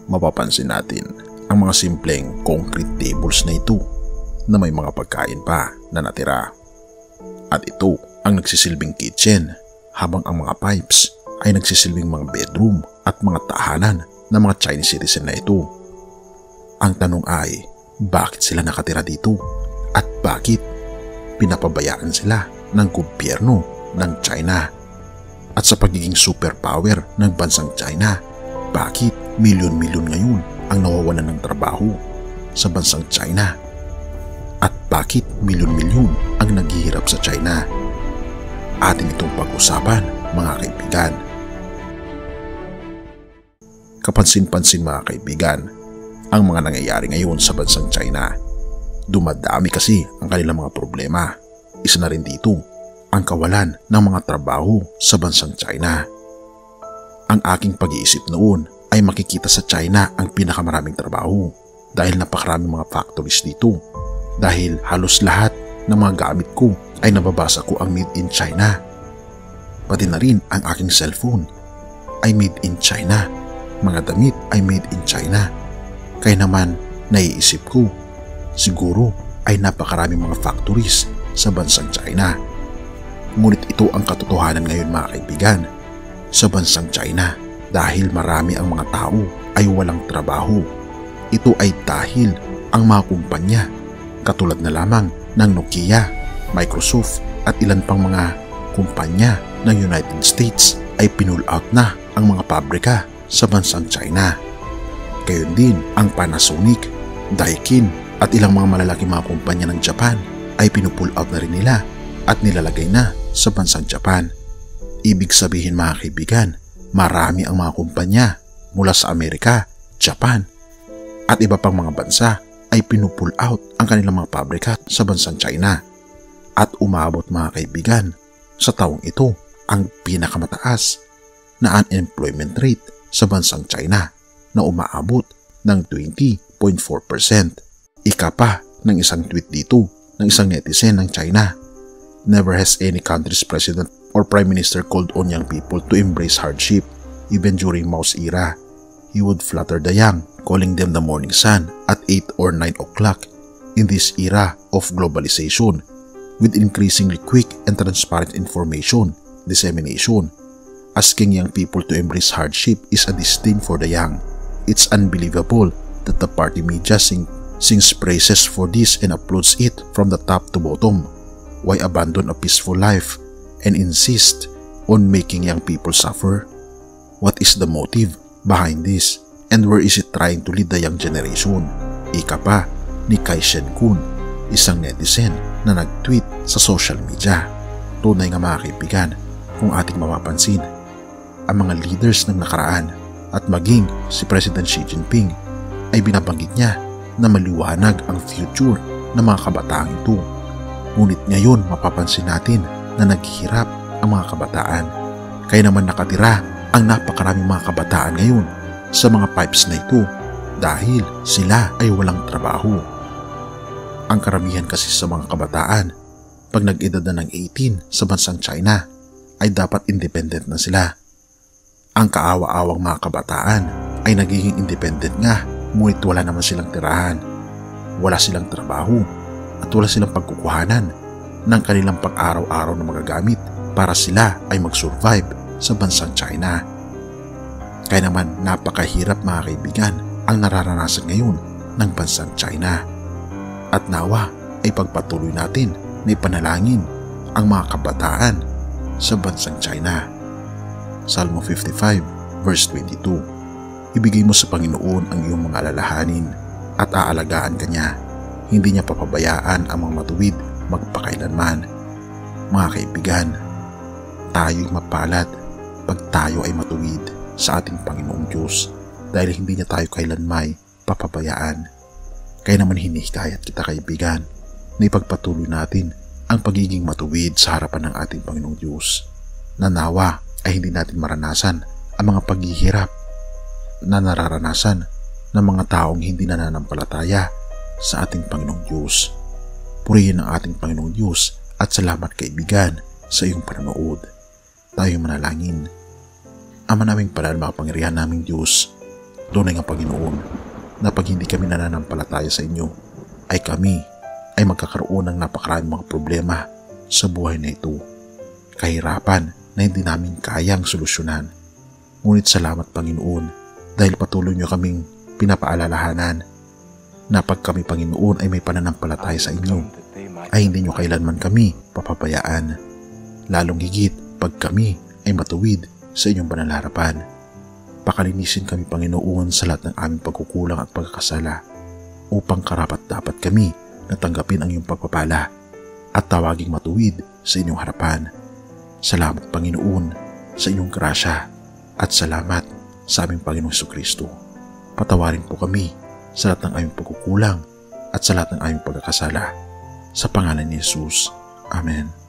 mapapansin natin ang mga simpleng concrete tables na ito na may mga pagkain pa na natira. At ito ang nagsisilbing kitchen habang ang mga pipes ay nagsisilbing mga bedroom at mga tahanan ng mga Chinese citizen na ito. Ang tanong ay, bakit sila nakatira dito at bakit pinapabayaan sila ng gobyerno ng China? At sa pagiging superpower ng bansang China, bakit milyon-milyon ngayon ang nawawalan ng trabaho sa bansang China? At bakit milyon-milyon ang naghihirap sa China? Atin itong pag-usapan, mga kaibigan. Kapansin-pansin, mga kaibigan, ang mga nangyayari ngayon sa bansang China. Dumadami kasi ang kanilang mga problema. Isa na rin dito ang kawalan ng mga trabaho sa bansang China. Ang aking pag-iisip noon ay makikita sa China ang pinakamaraming trabaho dahil napakaraming mga factories dito. Dahil halos lahat ng mga gamit ko ay nababasa ko ang made in China. Pati na rin ang aking cellphone ay made in China. Mga damit ay made in China. Kaya naman naiisip ko, siguro ay napakaraming mga factories sa bansang China. Ngunit ito ang katotohanan ngayon, mga kaibigan, sa bansang China dahil marami ang mga tao ay walang trabaho. Ito ay dahil ang mga kumpanya katulad na lamang ng Nokia, Microsoft at ilan pang mga kumpanya ng United States ay pinull out na ang mga pabrika sa bansang China. Gayon din ang Panasonic, Daikin at ilang mga malalaking mga kumpanya ng Japan ay pinupull out na rin nila at nilalagay na sa bansang Japan. Ibig sabihin, mga kaibigan, marami ang mga kumpanya mula sa Amerika, Japan at iba pang mga bansa ay pinupull out ang kanilang mga pabrika sa bansang China. At umabot, mga kaibigan, sa taong ito ang pinakamataas na unemployment rate sa bansang China na umaabot ng 20.4%. Ika pa ng isang tweet dito ng isang netizen ng China, never has any country's president or prime minister called on young people to embrace hardship. Even during Mao's era, he would flatter the young, calling them the morning sun at 8 or 9 o'clock. In this era of globalization, with increasingly quick and transparent information dissemination, asking young people to embrace hardship is a disdain for the young. It's unbelievable that the party media sings praises for this and uploads it from the top to bottom. Why abandon a peaceful life and insist on making young people suffer? What is the motive behind this? And where is it trying to lead the young generation? Ika pa ni Kai Shen-kun, isang netizen na nag-tweet sa social media. Tunay nga, mga kaibigan, kung ating mapapansin, ang mga leaders ng nakaraan at maging si President Xi Jinping ay binabanggit niya na maliwanag ang future ng mga kabataan ito. Ngunit ngayon mapapansin natin na naghihirap ang mga kabataan. Kaya naman nakatira ang napakaraming mga kabataan ngayon sa mga pipes na ito dahil sila ay walang trabaho. Ang karamihan kasi sa mga kabataan, pag nag-edad na ng 18 sa bansang China, ay dapat independent na sila. Ang kaawa-awang mga kabataan ay nagiging independent nga, ngunit wala naman silang tirahan, wala silang trabaho, at wala silang pagkukuhanan ng kanilang pang-araw-araw na magagamit para sila ay mag-survive sa bansang China. Kaya naman napakahirap, mga kaibigan, ang nararanasan ngayon ng bansang China. At nawa ay pagpatuloy natin na ipanalangin ang mga kabataan sa bansang China. Salmo 55 verse 22. Ibigay mo sa Panginoon ang iyong mga alalahanin at aalagaan ka niya. Hindi niya papabayaan ang mga matuwid magpakailanman. Mga kaibigan, tayo'y mapalad pag tayo ay matuwid sa ating Panginoong Diyos dahil hindi niya tayo kailanmay papabayaan. Kaya naman hinihikayat kita, kaibigan, na ipagpatuloy natin ang pagiging matuwid sa harapan ng ating Panginoong Diyos. Na nawa ay hindi natin maranasan ang mga paghihirap na nararanasan ng mga taong hindi nananampalataya sa ating Panginoong Diyos. Purihin ang ating Panginoong Diyos at salamat, kaibigan, sa iyong panonood. Tayo manalangin. Ama naming banal, makapangyarihan naming Diyos, Tunay nga Panginoon na pag hindi kami nananampalataya sa inyo ay kami ay magkakaroon ng napakaraming mga problema sa buhay na ito. Kahirapan na hindi namin kayang solusyonan. Ngunit salamat Panginoon dahil patuloy niyo kaming pinapaalalahanan na pag kami Panginoon ay may pananampalataya sa inyo ay hindi niyo kailanman kami papabayaan. Lalong higit pag kami ay matuwid sa inyong banal na harapan. Pakalinisin kami Panginoon sa lahat ng aming pagkukulang at pagkakasala upang karapat-dapat kami na tanggapin ang iyong pagpapala at tawaging matuwid sa inyong harapan. Salamat Panginoon sa inyong grasya at salamat sa aming Panginoong Jesucristo. Patawarin po kami sa lahat ng aming pagkukulang at sa lahat ng aming pagkakasala. Sa pangalan ni Jesus. Amen.